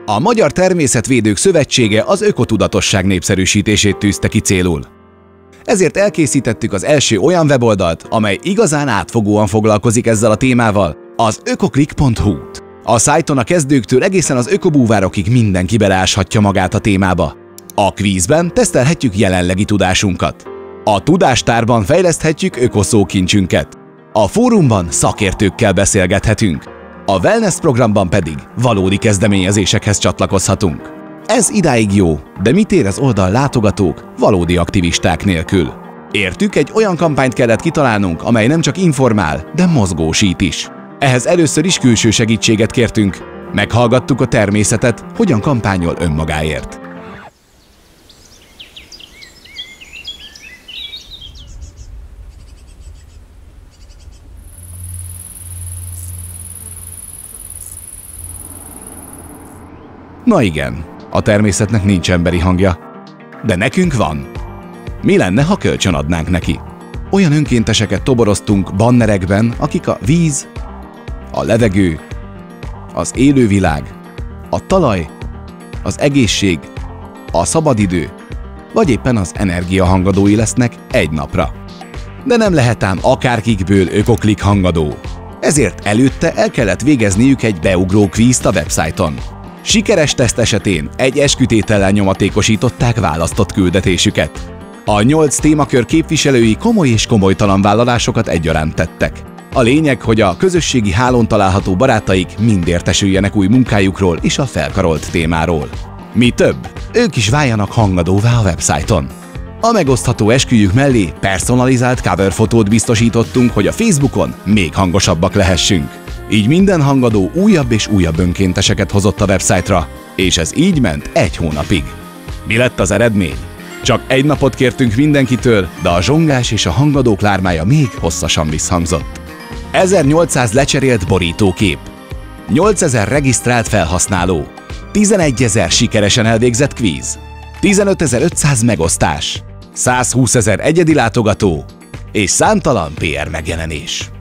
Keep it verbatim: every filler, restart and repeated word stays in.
A Magyar Természetvédők Szövetsége az ökotudatosság népszerűsítését tűzte ki célul. Ezért elkészítettük az első olyan weboldalt, amely igazán átfogóan foglalkozik ezzel a témával, az ökoklik pont hu-t. A szájton a kezdőktől egészen az ökobúvárokig mindenki beleáshatja magát a témába. A kvízben tesztelhetjük jelenlegi tudásunkat. A tudástárban fejleszthetjük ökoszókincsünket. A fórumban szakértőkkel beszélgethetünk. A wellness programban pedig valódi kezdeményezésekhez csatlakozhatunk. Ez idáig jó, de mit ér az oldal látogatók valódi aktivisták nélkül? Értük, egy olyan kampányt kellett kitalálnunk, amely nem csak informál, de mozgósít is. Ehhez először is külső segítséget kértünk. Meghallgattuk a természetet, hogyan kampányol önmagáért. Na igen, a természetnek nincs emberi hangja, de nekünk van. Mi lenne, ha kölcsön adnánk neki? Olyan önkénteseket toboroztunk bannerekben, akik a víz, a levegő, az élővilág, a talaj, az egészség, a szabadidő, vagy éppen az energia hangadói lesznek egy napra. De nem lehet ám akárkikből ökoklik hangadó. Ezért előtte el kellett végezniük egy beugró kvízt a websájton. Sikeres teszt esetén egy eskütétellel nyomatékosították választott küldetésüket. A nyolc témakör képviselői komoly és komolytalan vállalásokat egyaránt tettek. A lényeg, hogy a közösségi hálón található barátaik mind értesüljenek új munkájukról és a felkarolt témáról. Mi több, ők is váljanak hangadóvá a websájton. A megosztható esküjük mellé personalizált coverfotót biztosítottunk, hogy a Facebookon még hangosabbak lehessünk. Így minden hangadó újabb és újabb önkénteseket hozott a websájtra, és ez így ment egy hónapig. Mi lett az eredmény? Csak egy napot kértünk mindenkitől, de a zsongás és a hangadók lármája még hosszasan visszhangzott. ezernyolcszáz lecserélt borítókép, nyolcezer regisztrált felhasználó, tizenegyezer sikeresen elvégzett kvíz, tizenötezer-ötszáz megosztás, százhúszezer egyedi látogató és számtalan pé er megjelenés.